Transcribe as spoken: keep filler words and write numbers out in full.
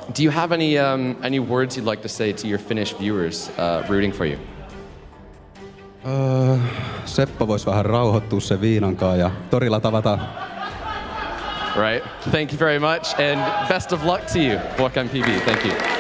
do you have any um, any words you'd like to say to your Finnish viewers uh, rooting for you? Uh, Seppo voisi vähän rauhoittua sen viinankaan ja torilla tavataan. Right. Thank you very much, and best of luck to you, Håkan P B. Thank you.